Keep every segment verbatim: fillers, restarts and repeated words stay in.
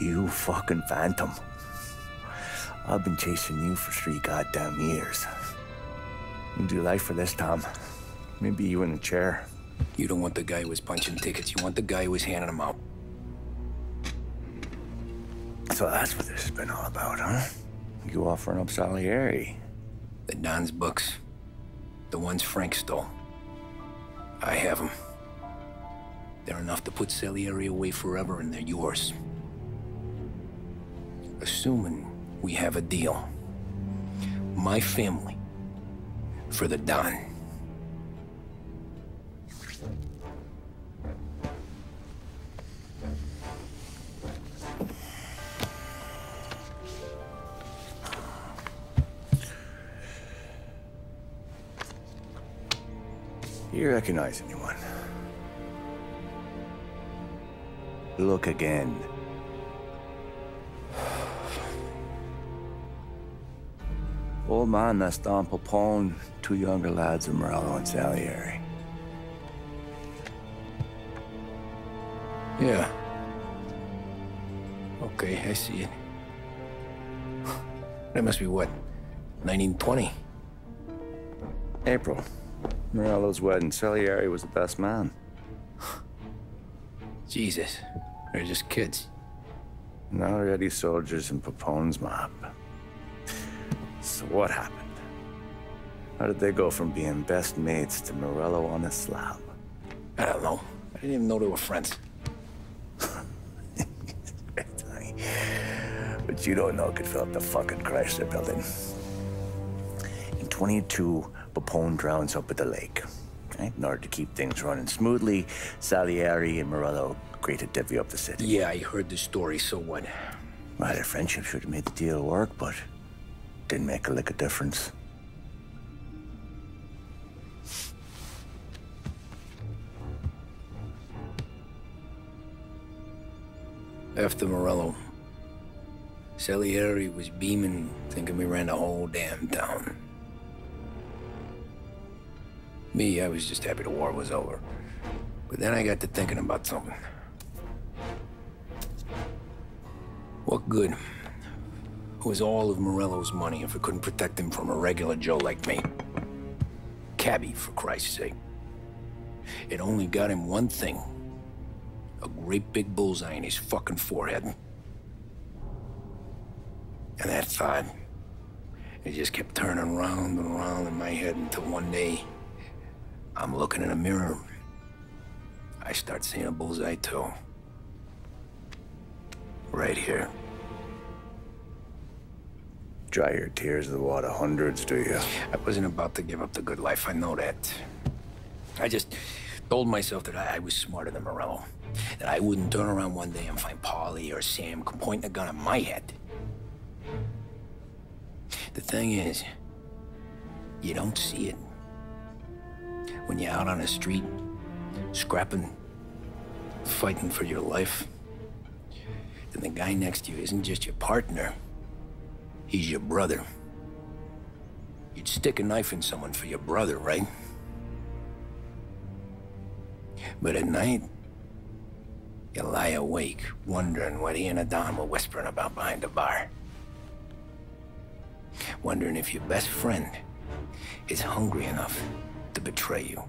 You fucking phantom. I've been chasing you for three goddamn years. You do life for this, Tom. Maybe you in a chair. You don't want the guy who was punching tickets. You want the guy who was handing them out. So that's what this has been all about, huh? You offering up Salieri. The Don's books. The ones Frank stole. I have them. They're enough to put Salieri away forever, and they're yours. Assuming we have a deal. My family for the Don. Do you recognize anyone? Look again. Old man, that's Don Popone, two younger lads of Morello and Salieri. Yeah. Okay, I see it. That must be what, nineteen twenty? April. Morello's wedding. Salieri was the best man. Jesus, they're just kids. Now already soldiers in Popone's mob. So what happened? How did they go from being best mates to Morello on a slab? I don't know. I didn't even know they were friends. But you don't know could fill up the fucking Chrysler building. In twenty-two, Popone drowns up at the lake. Right? In order to keep things running smoothly, Salieri and Morello agreed to divvy up the city. Yeah, I heard the story, so what? Well, their friendship should have made the deal work, but didn't make a lick of difference. After Morello, Salieri was beaming, thinking we ran the whole damn town. Me, I was just happy the war was over. But then I got to thinking about something. What good was all of Morello's money if it couldn't protect him from a regular Joe like me? Cabbie, for Christ's sake. It only got him one thing. A great big bullseye in his fucking forehead. And that thought, it just kept turning round and round in my head until one day, I'm looking in a mirror. I start seeing a bullseye too. Right here. Dry your tears of the water hundreds, do you? I wasn't about to give up the good life, I know that. I just told myself that I was smarter than Morello. That I wouldn't turn around one day and find Paulie or Sam pointing a gun at my head. The thing is, you don't see it. When you're out on the street, scrapping, fighting for your life, then the guy next to you isn't just your partner, he's your brother. You'd stick a knife in someone for your brother, right? But at night, you lie awake, wondering what he and a Don were whispering about behind the bar. Wondering if your best friend is hungry enough to betray you.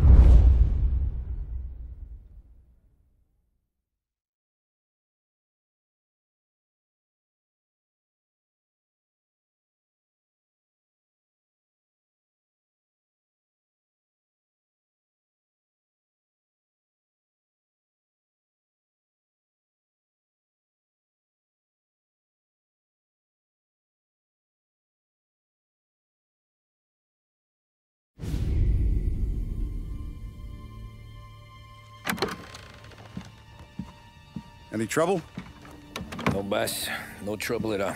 Any trouble? No, boss. No trouble at all.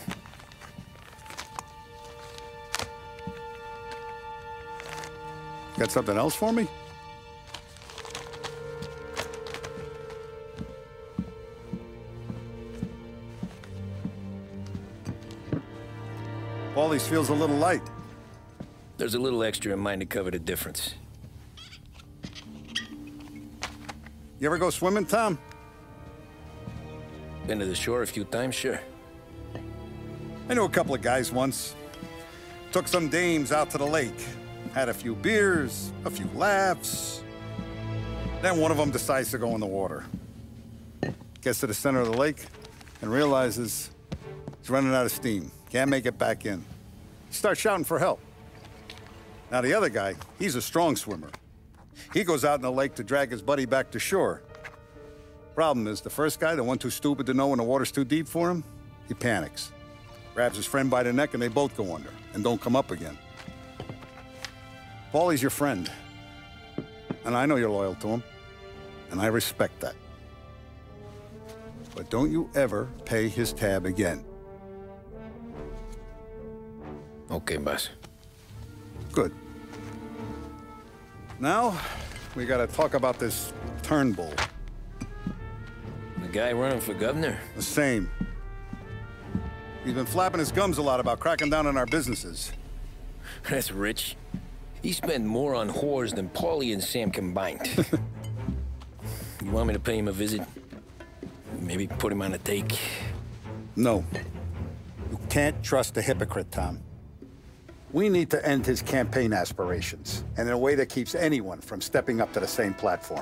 Got something else for me? Paulie's feels a little light. There's a little extra in mine to cover the difference. You ever go swimming, Tom? Been to the shore a few times, sure. I knew a couple of guys once. Took some dames out to the lake. Had a few beers, a few laughs. Then one of them decides to go in the water. Gets to the center of the lake and realizes he's running out of steam. Can't make it back in. He starts shouting for help. Now the other guy, he's a strong swimmer. He goes out in the lake to drag his buddy back to shore. Problem is, the first guy, the one too stupid to know when the water's too deep for him, he panics. Grabs his friend by the neck and they both go under and don't come up again. Paulie's your friend. And I know you're loyal to him. And I respect that. But don't you ever pay his tab again. Okay, boss. Good. Now, we gotta talk about this Turnbull. The guy running for governor? The same. He's been flapping his gums a lot about cracking down on our businesses. That's rich. He spent more on whores than Paulie and Sam combined. You want me to pay him a visit? Maybe put him on a take? No. You can't trust a hypocrite, Tom. We need to end his campaign aspirations, and in a way that keeps anyone from stepping up to the same platform.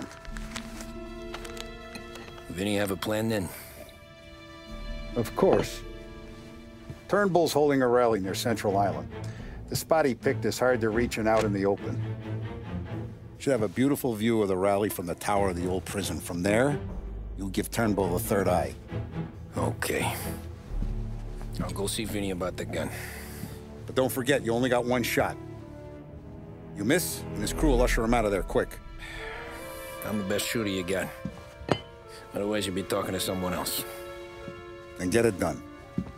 Vinny have a plan then? Of course. Turnbull's holding a rally near Central Island. The spot he picked is hard to reach and out in the open. Should have a beautiful view of the rally from the tower of the old prison. From there, you'll give Turnbull the third eye. Okay. I'll go see Vinny about the gun. But don't forget, you only got one shot. You miss, and his crew will usher him out of there quick. I'm the best shooter you got. Otherwise, you'd be talking to someone else. Then get it done.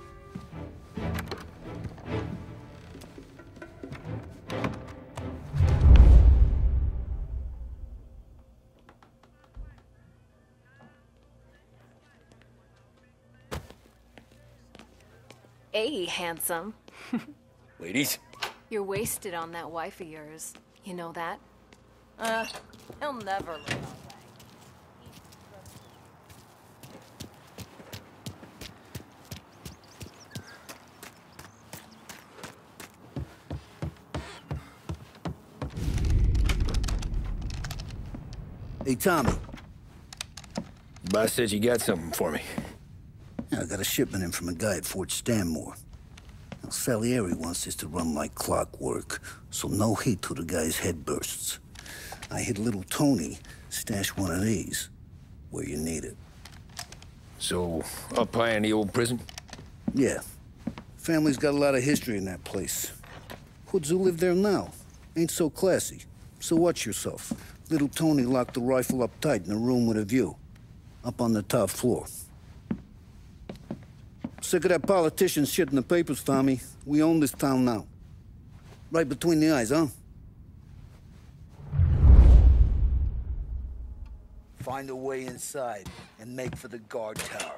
Hey, handsome. Ladies? You're wasted on that wife of yours. You know that? Uh, he'll never live that way. Hey, Tommy. Boss said you got something for me. Yeah, I got a shipment in from a guy at Fort Stanmore. Now, Salieri wants this to run like clockwork, so no heat till the guy's head bursts. I hit little Tony, stash one of these where you need it. So, up high in the old prison? Yeah. Family's got a lot of history in that place. Hoods who live there now. Ain't so classy. So watch yourself. Little Tony locked the rifle up tight in a room with a view. Up on the top floor. Sick of that politician shit in the papers, Tommy. We own this town now. Right between the eyes, huh? Find a way inside and make for the guard tower.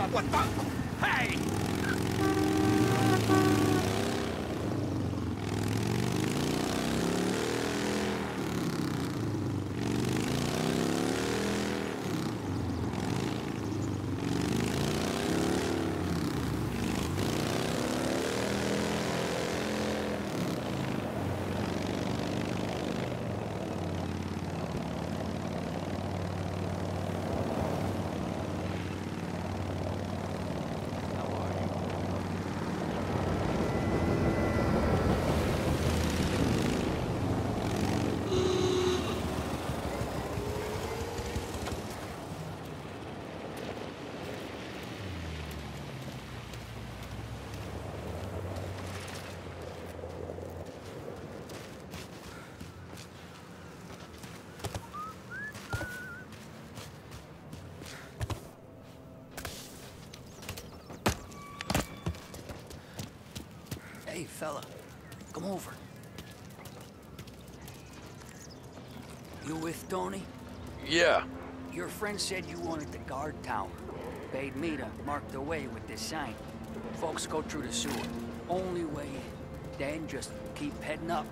What the? Hey! Hey, fella, come over. You with Tony? Yeah. Your friend said you wanted the guard tower. Paid me to mark the way with this sign. Folks go through the sewer. Only way in. Then just keep heading up.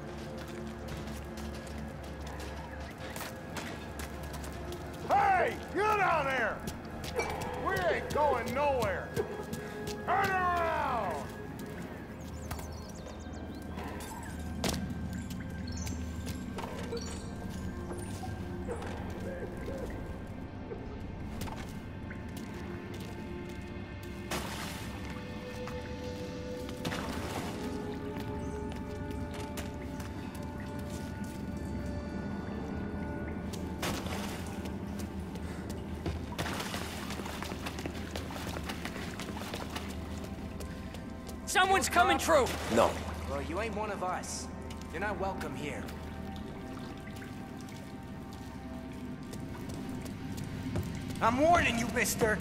Hey! You down there! We ain't going nowhere! Turn around! Someone's coming through! No. Well, you ain't one of us. You're not welcome here. I'm warning you, mister!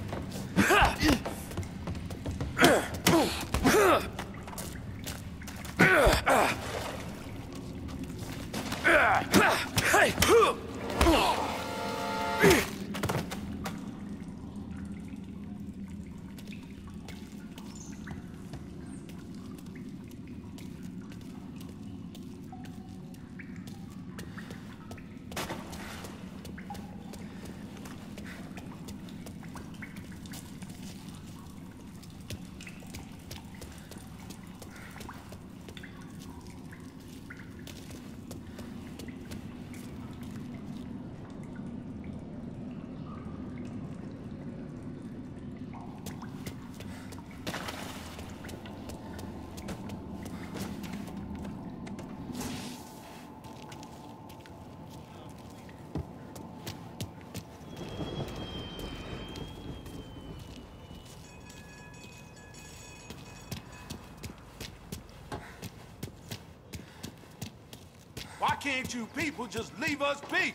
Why can't you people just leave us be?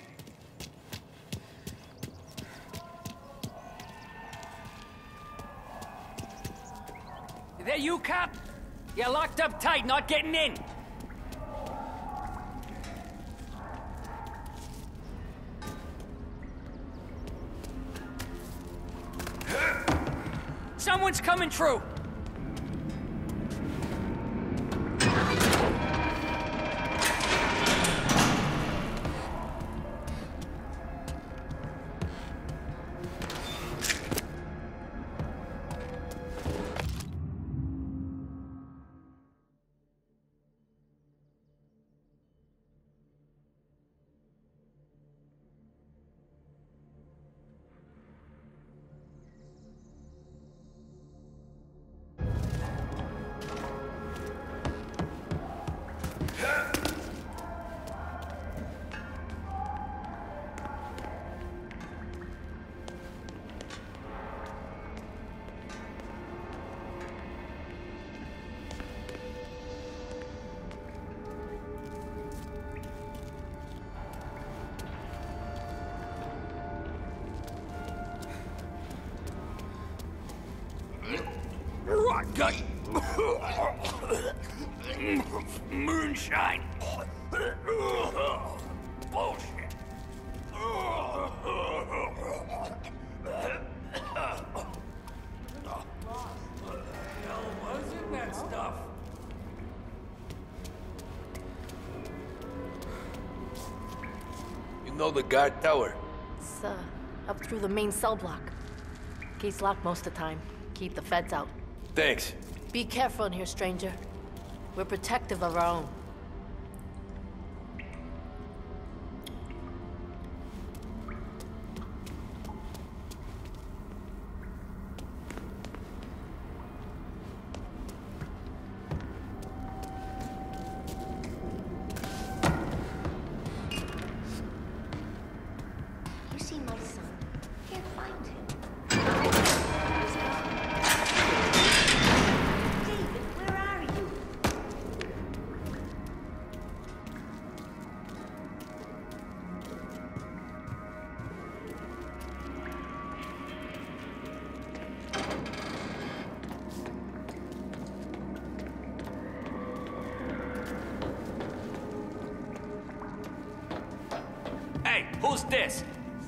Is that you, cop? You're locked up tight, not getting in. Someone's coming through. Got moonshine. Bullshit. know the guard tower? It's, uh, up through the main cell block. Gate's locked most of the time. Keep the feds out. Thanks. Be careful in here, stranger. We're protective of our own. You see my son? Can't find him. David, where are you? Hey, who's this?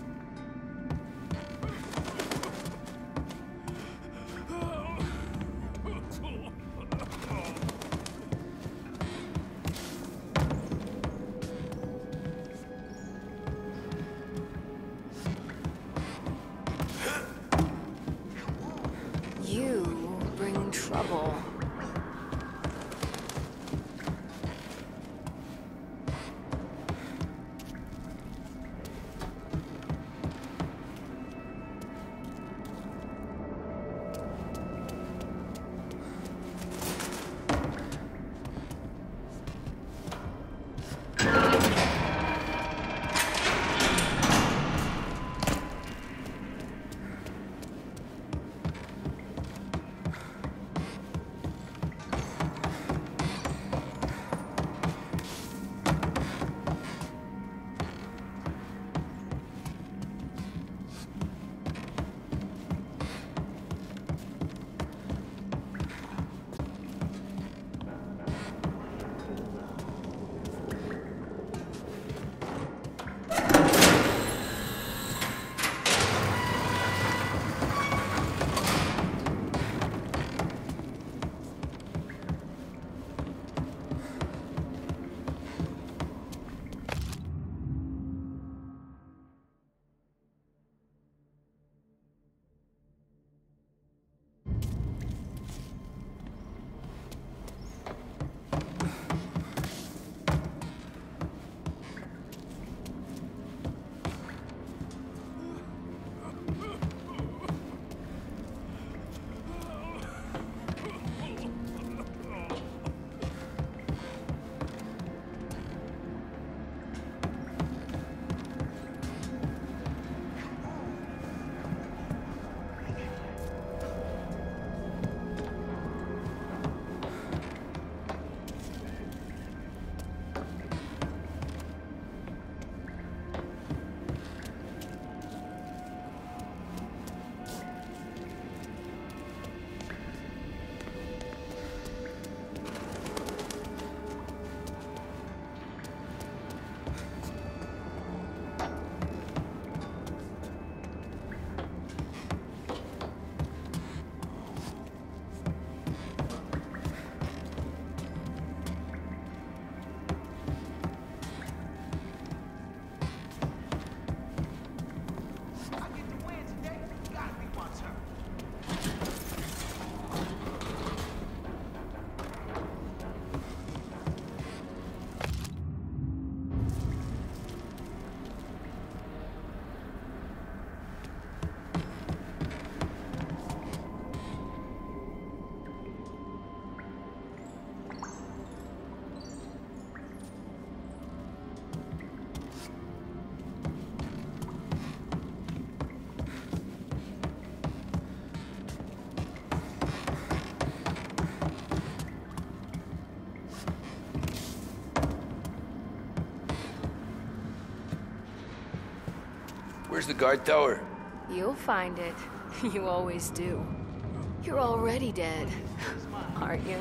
You bring trouble. Where's the guard tower? You'll find it. You always do. You're already dead, aren't you?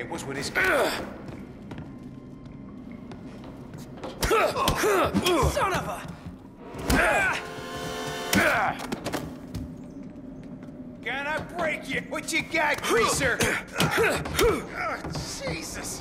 It was with his... Son of a... Can I break you? What you got, greaser? Oh, Jesus!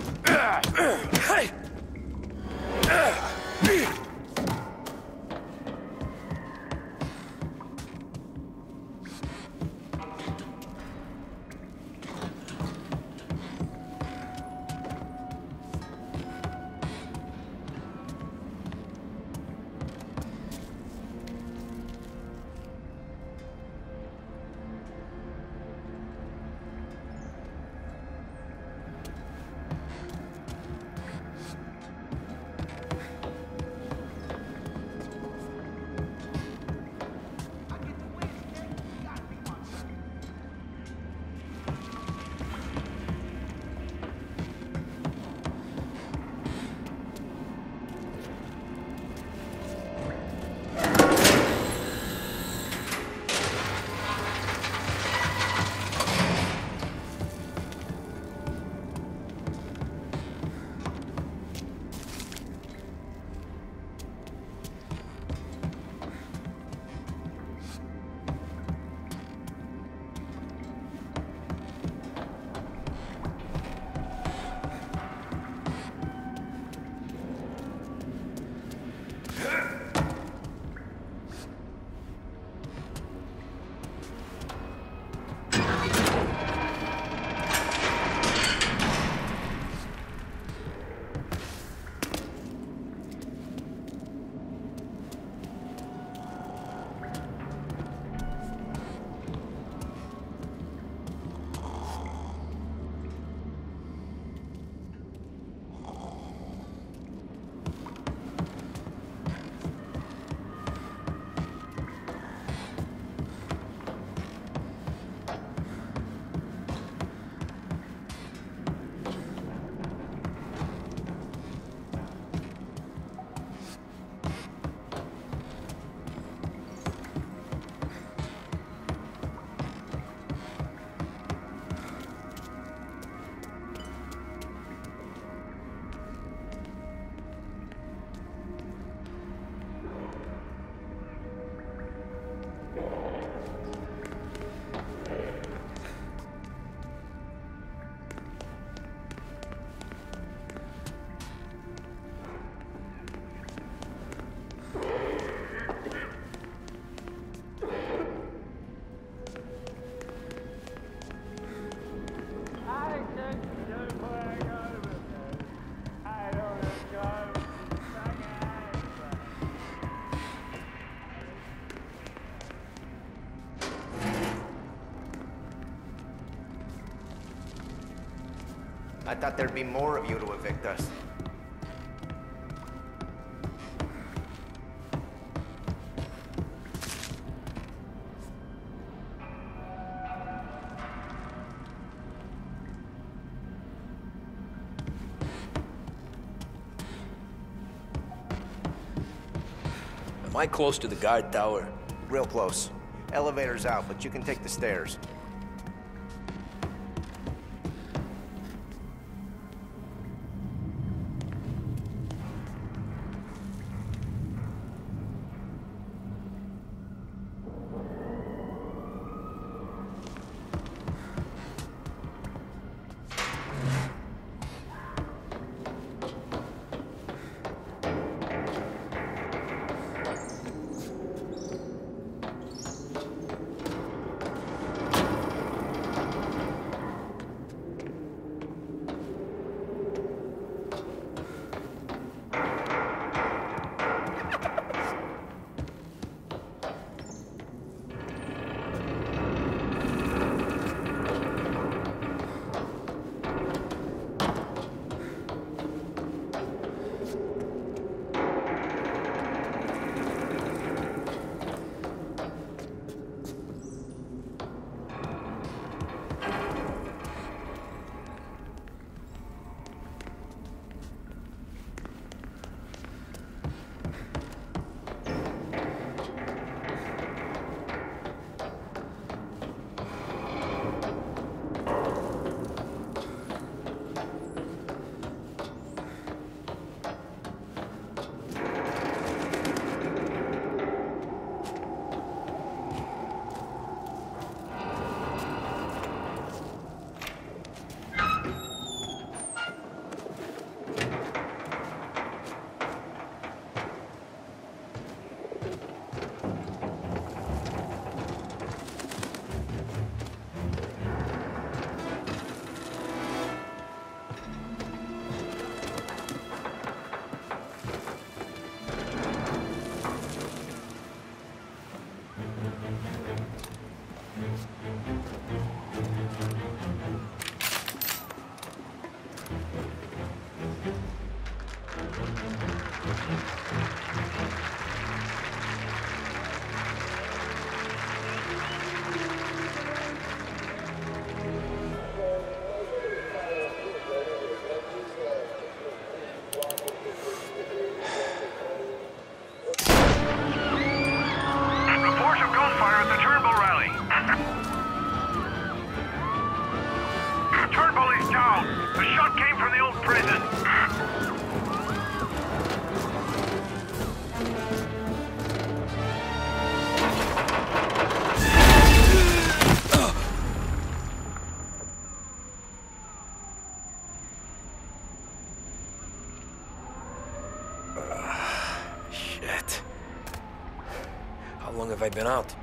I thought there'd be more of you to evict us. Am I close to the guard tower? Real close. Elevator's out, but you can take the stairs. How long have I been out?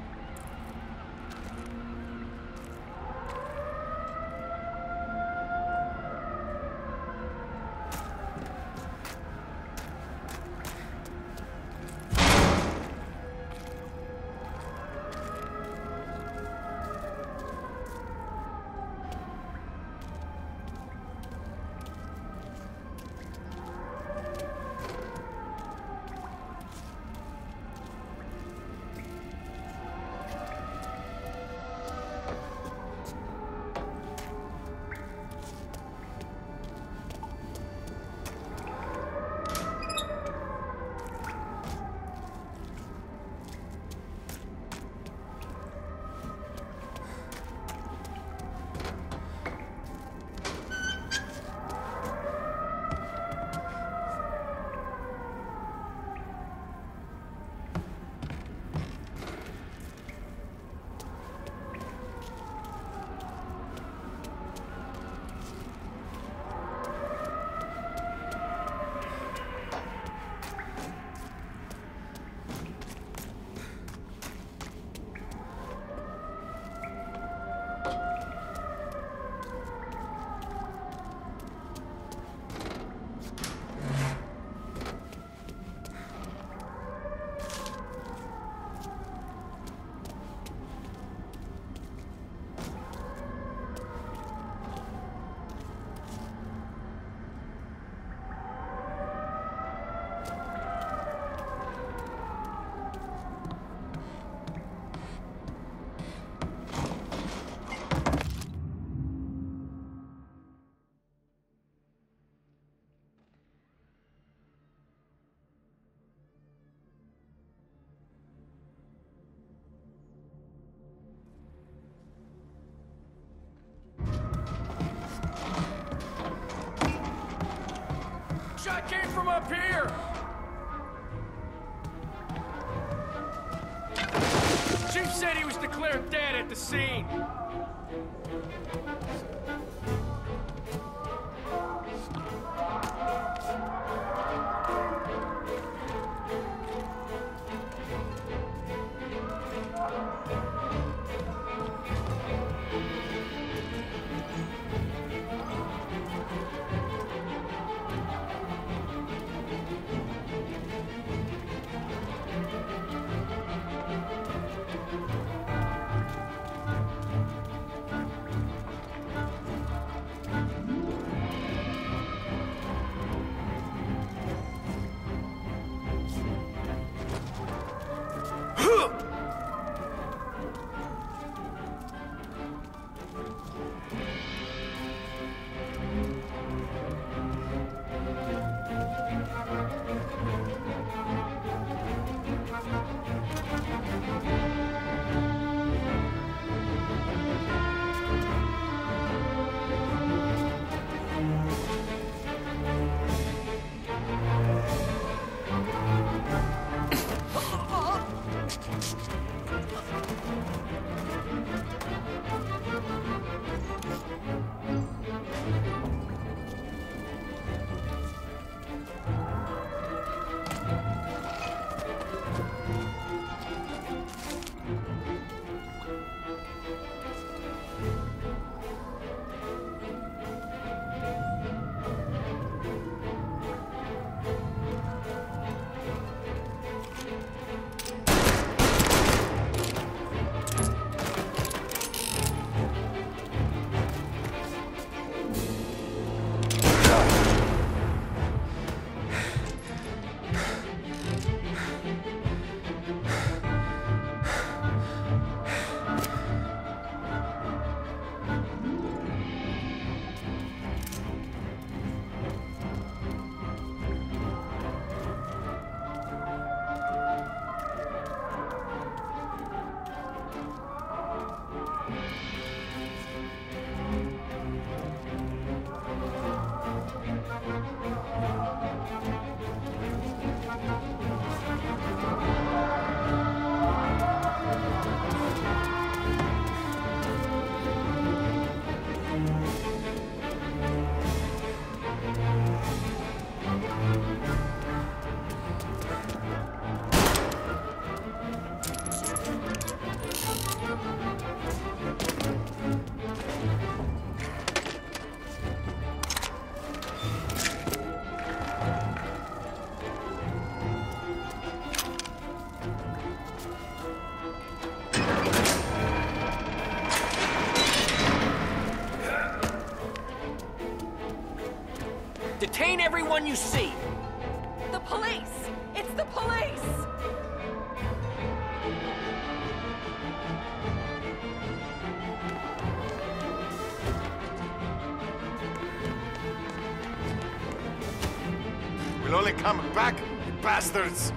Shot came from up here! Chief said he was declared dead at the scene. Detain everyone you see. The police! It's the police! We'll only come back, you bastards!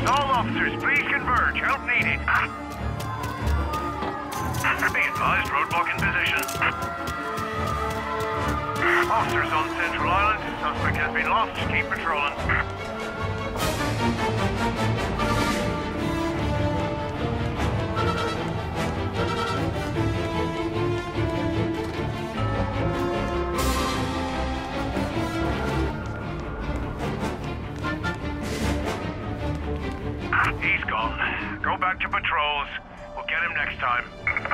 All officers, please converge. Help needed. Be advised, roadblock in position. Officers on Central Island. Suspect has been lost. Keep patrolling. He's gone. Go back to patrols. We'll get him next time.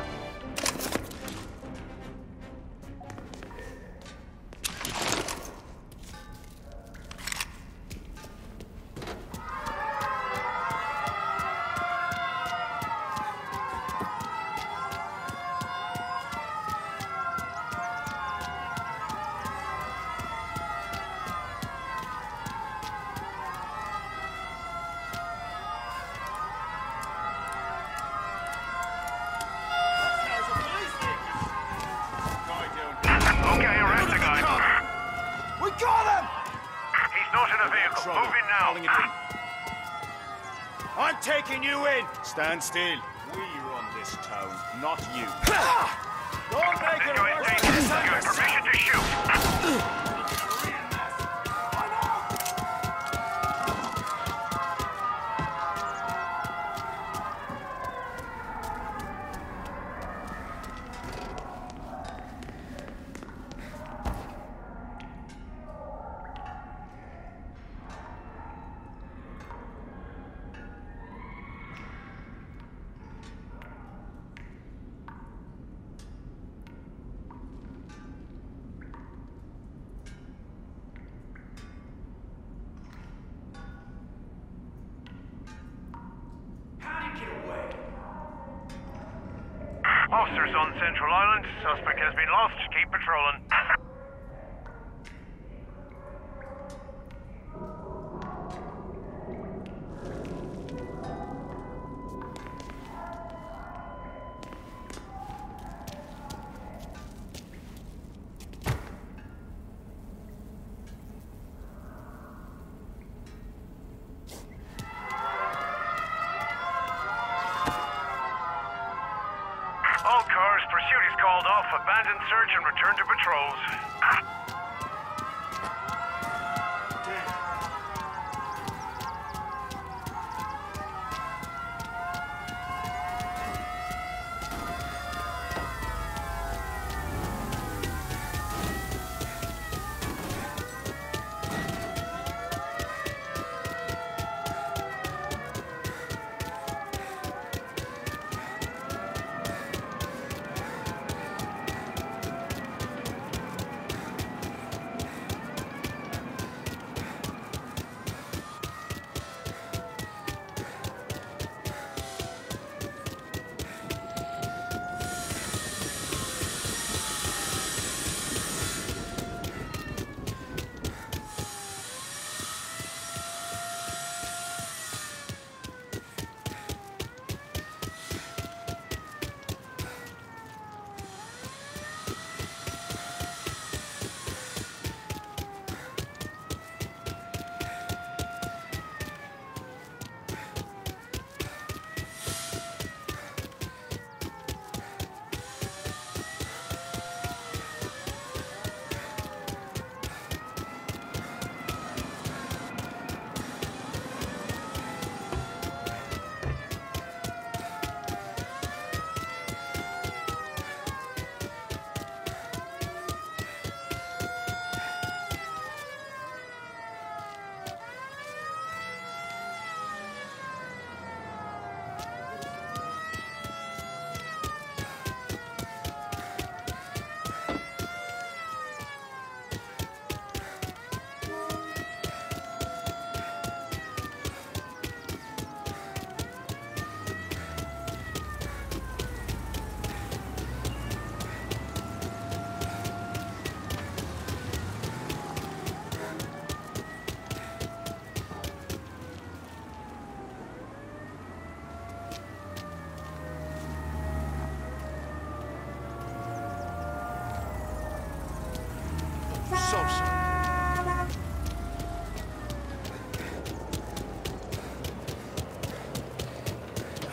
Stand still. We run this town, not you. Don't make it worse. You have permission to shoot. Officers on Central Island. Suspect has been lost. Keep patrolling. All cars, pursuit is called off. Abandon search and return to patrols.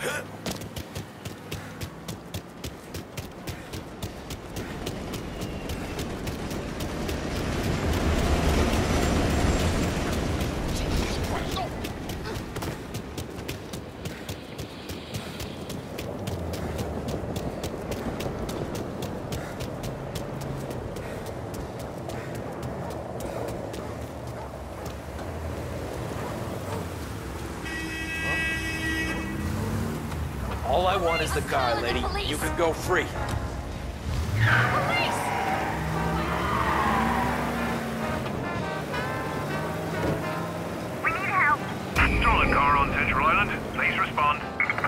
All I want is the car, lady. You can go free. Police! We need help. Stolen car on Central Island. Please respond.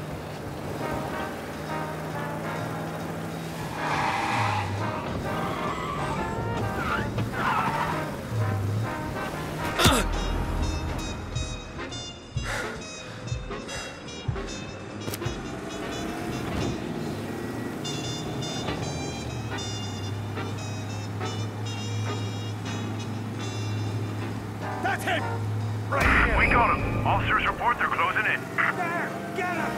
That's him! We got him. Officers report they're closing in. There! Get him!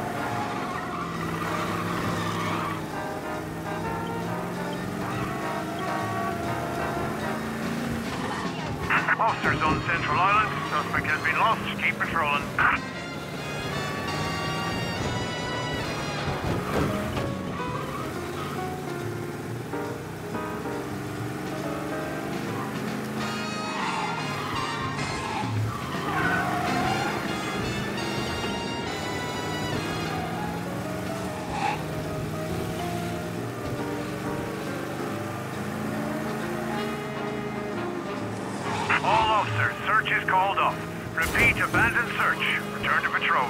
Officers on Central Island. Suspect has been lost. Keep patrolling. All officers, search is called off. Repeat, abandon search. Return to patrols.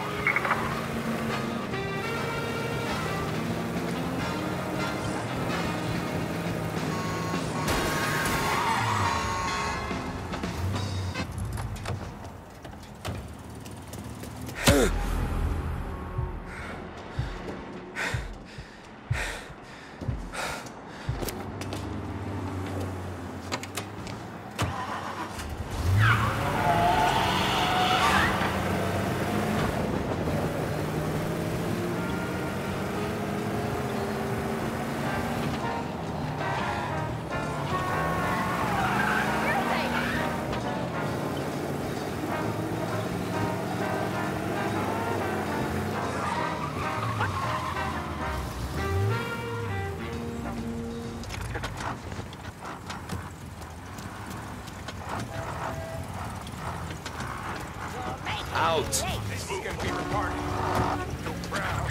Out. This is gonna be retarded. No crowd.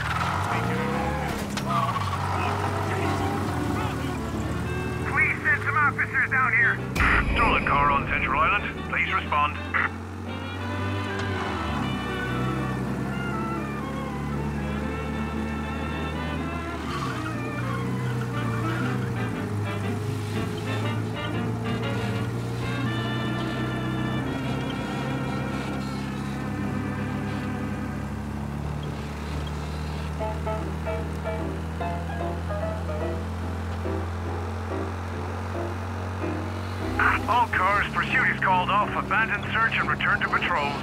Please send some officers down here. Stolen car on Central Island. Please respond. All cars, pursuit is called off. Abandon search and return to patrols.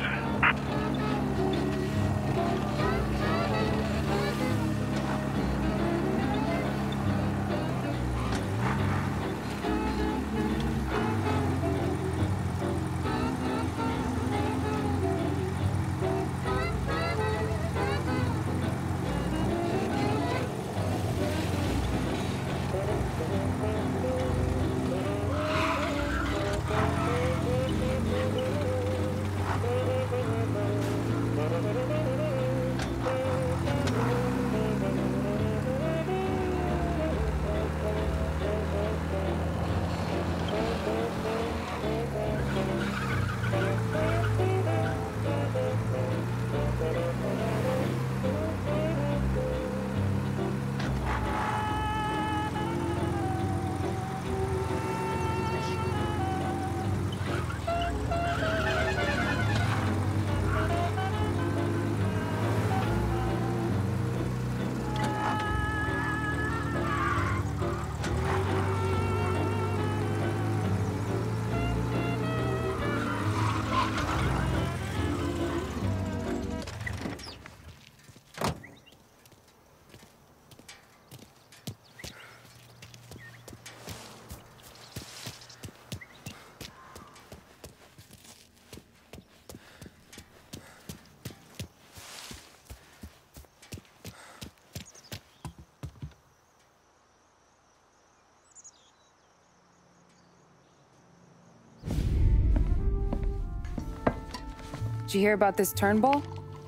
Did you hear about this Turnbull?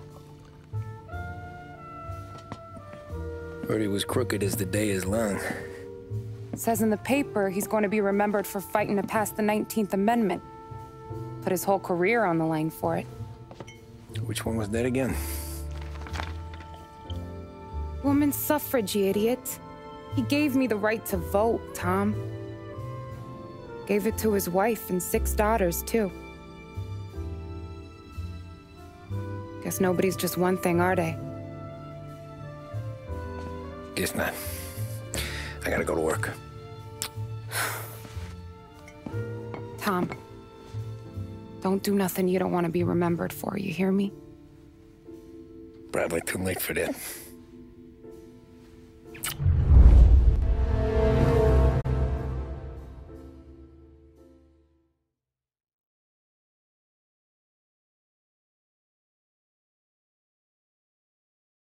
Heard he was crooked as the day is long. It says in the paper he's going to be remembered for fighting to pass the nineteenth Amendment. Put his whole career on the line for it. Which one was that again? Women's suffrage, you idiot. He gave me the right to vote, Tom. Gave it to his wife and six daughters, too. Guess nobody's just one thing, are they? Guess not. I gotta go to work. Tom, don't do nothing you don't want to be remembered for, you hear me? Probably too late for that.